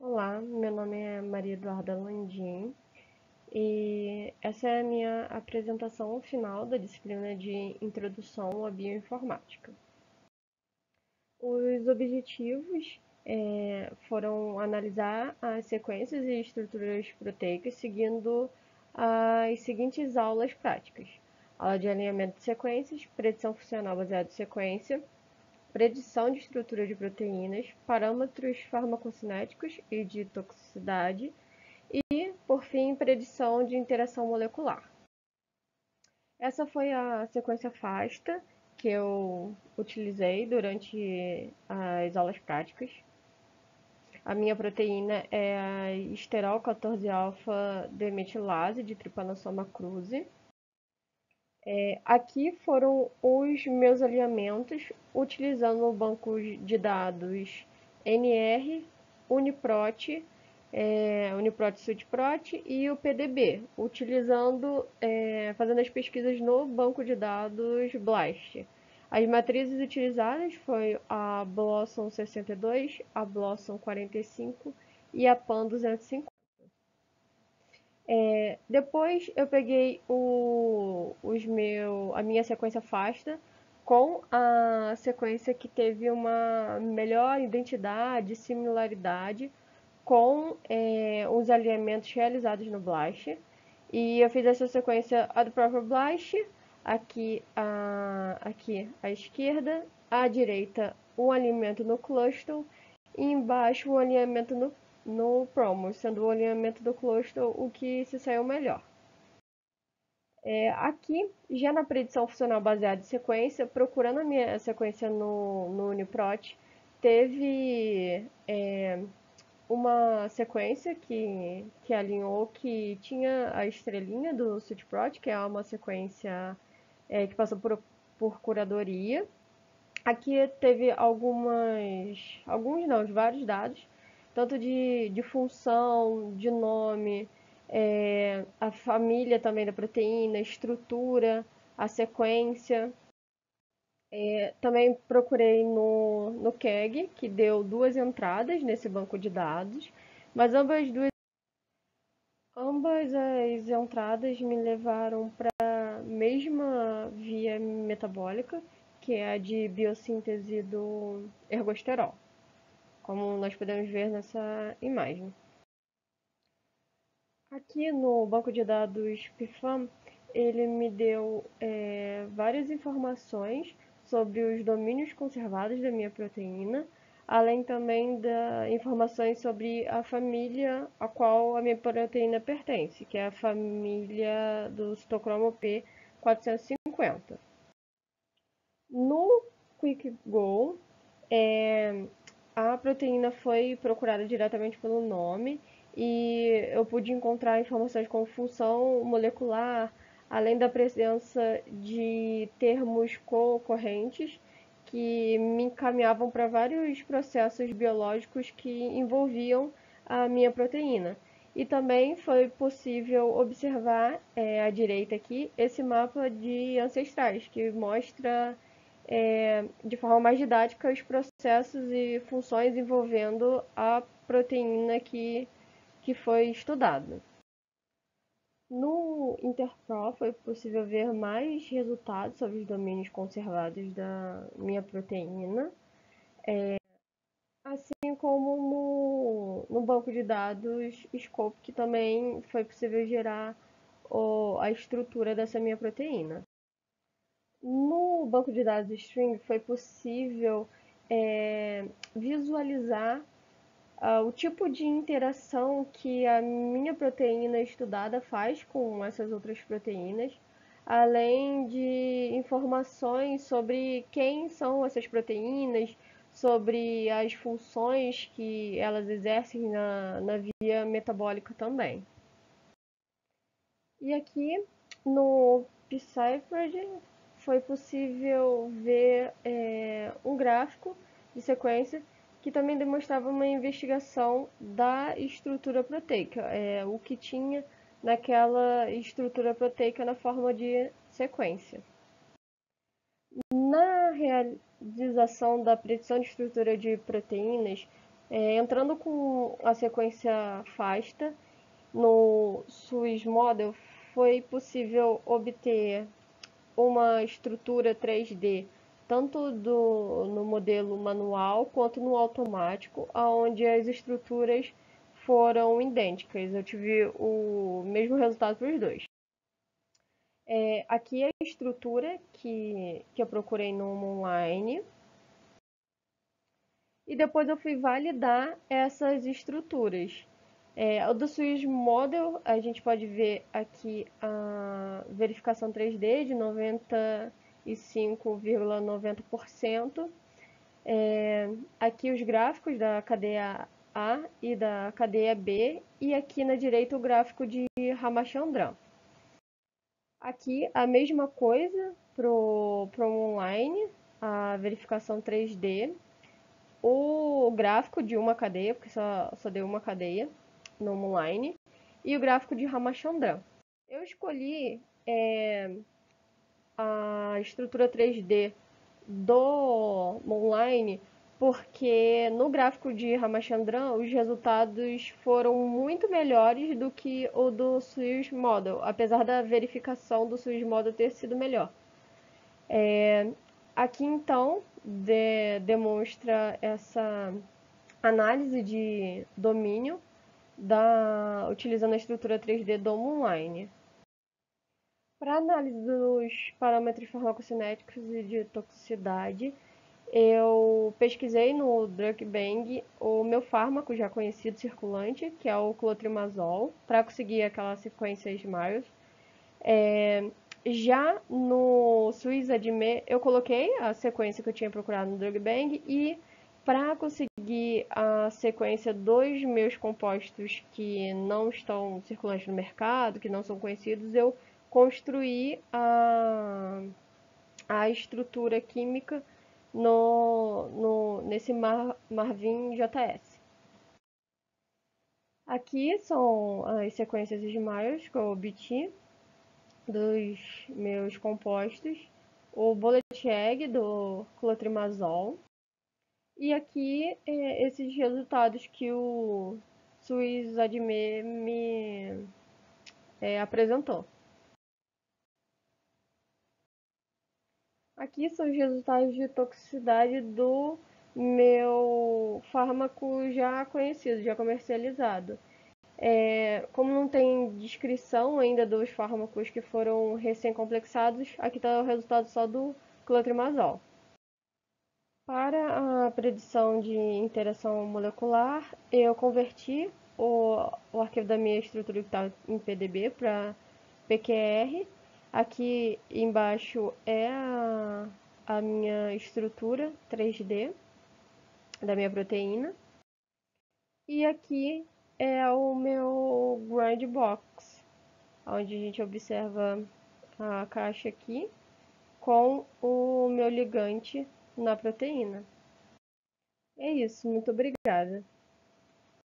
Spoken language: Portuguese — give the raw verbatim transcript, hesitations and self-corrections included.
Olá, meu nome é Maria Eduarda Landim e essa é a minha apresentação final da disciplina de Introdução à Bioinformática. Os objetivos eh, foram analisar as sequências e estruturas proteicas seguindo as seguintes aulas práticas: aula de alinhamento de sequências, predição funcional baseada em sequência, predição de estrutura de proteínas, parâmetros farmacocinéticos e de toxicidade, e, por fim, predição de interação molecular. Essa foi a sequência FASTA que eu utilizei durante as aulas práticas. A minha proteína é a esterol quatorze alfa demetilase de Trypanosoma cruzi. É, aqui foram os meus alinhamentos utilizando o banco de dados N R, Uniprot, é, Uniprot Sudprot e o P D B, utilizando, é, fazendo as pesquisas no banco de dados BLAST. As matrizes utilizadas foi a Blossom sessenta e dois, a Blossom quarenta e cinco e a Pan duzentos e cinquenta. É, depois eu peguei o, os meu, a minha sequência FASTA com a sequência que teve uma melhor identidade, similaridade com é, os alinhamentos realizados no BLAST. E eu fiz essa sequência a do próprio BLAST, aqui, a, aqui à esquerda, à direita o alinhamento no cluster e embaixo o alinhamento no no Promo, sendo o alinhamento do cluster o que se saiu melhor. É, aqui, já na predição funcional baseada em sequência, procurando a minha sequência no, no Uniprot, teve é, uma sequência que, que alinhou que tinha a estrelinha do Sudprot, que é uma sequência é, que passou por, por curadoria. Aqui teve algumas, alguns não, vários dados, tanto de, de função, de nome, é, a família também da proteína, estrutura, a sequência. É, também procurei no, no K E G, que deu duas entradas nesse banco de dados, mas ambas, duas, ambas as entradas me levaram para a mesma via metabólica, que é a de biossíntese do ergosterol, como nós podemos ver nessa imagem. Aqui no banco de dados PIFAM, ele me deu é, várias informações sobre os domínios conservados da minha proteína, além também da informações sobre a família a qual a minha proteína pertence, que é a família do citocromo P quatrocentos e cinquenta. No QuickGo, é, a proteína foi procurada diretamente pelo nome e eu pude encontrar informações como função molecular, além da presença de termos concorrentes que me encaminhavam para vários processos biológicos que envolviam a minha proteína. E também foi possível observar é, à direita aqui esse mapa de ancestrais que mostra é, de forma mais didática os processos e funções envolvendo a proteína que, que foi estudada. No Interpro foi possível ver mais resultados sobre os domínios conservados da minha proteína, assim como no, no banco de dados Scope, que também foi possível gerar o, a estrutura dessa minha proteína. No banco de dados String foi possível é, visualizar uh, o tipo de interação que a minha proteína estudada faz com essas outras proteínas, além de informações sobre quem são essas proteínas, sobre as funções que elas exercem na, na via metabólica também. E aqui no Pcypher foi possível ver é, um gráfico de sequência que também demonstrava uma investigação da estrutura proteica, é, o que tinha naquela estrutura proteica na forma de sequência. Na realização da predição de estrutura de proteínas, É, entrando com a sequência FASTA, no Swiss Model foi possível obter uma estrutura três D, tanto do, no modelo manual quanto no automático, onde as estruturas foram idênticas. Eu tive o mesmo resultado para os dois. É, aqui é a estrutura que, que eu procurei no online. E depois eu fui validar essas estruturas. É, o do Swiss Model, a gente pode ver aqui a verificação três D de noventa e cinco vírgula noventa por cento. É, aqui os gráficos da cadeia A e da cadeia B. E aqui na direita o gráfico de Ramachandran. Aqui a mesma coisa para o online, a verificação três D. O gráfico de uma cadeia, porque só, só deu uma cadeia no online, e o gráfico de Ramachandran. Eu escolhi é, a estrutura três D do online porque no gráfico de Ramachandran os resultados foram muito melhores do que o do Swiss Model, apesar da verificação do Swiss Model ter sido melhor. É, aqui então de, demonstra essa análise de domínio da, utilizando a estrutura três D do online. Para análise dos parâmetros farmacocinéticos e de toxicidade, eu pesquisei no DruckBang o meu fármaco já conhecido circulante, que é o clotrimazol, para conseguir aquela sequência SMILES. É, já no SwissAdme eu coloquei a sequência que eu tinha procurado no DruckBang e para conseguir a sequência dos meus compostos que não estão circulantes no mercado, que não são conhecidos, eu construí a, a estrutura química no, no, nesse Mar, Marvin J S. Aqui são as sequências SMILES que eu obtive dos meus compostos, o bullet egg do clotrimazol e aqui é, esses resultados que o SwissAdme me é, apresentou. Aqui são os resultados de toxicidade do meu fármaco já conhecido, já comercializado. É, como não tem descrição ainda dos fármacos que foram recém-complexados, aqui está o resultado só do clotrimazol. Para a predição de interação molecular, eu converti o, o arquivo da minha estrutura que está em P D B para P Q R. Aqui embaixo é a, a minha estrutura três D da minha proteína. E aqui é o meu Grind Box, onde a gente observa a caixa aqui com o meu ligante na proteína. É isso, muito obrigada.